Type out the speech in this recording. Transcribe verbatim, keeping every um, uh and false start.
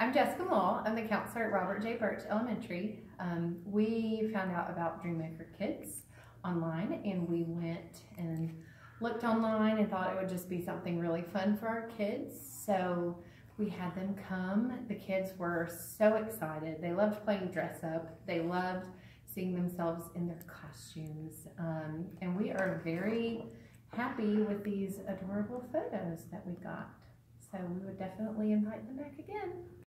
I'm Jessica Mull. I'm the counselor at Robert J. Burch Elementary. Um, we found out about DreamMakerKids online, and we went and looked online and thought it would just be something really fun for our kids. So we had them come. The kids were so excited. They loved playing dress up. They loved seeing themselves in their costumes. Um, and we are very happy with these adorable photos that we got. So we would definitely invite them back again.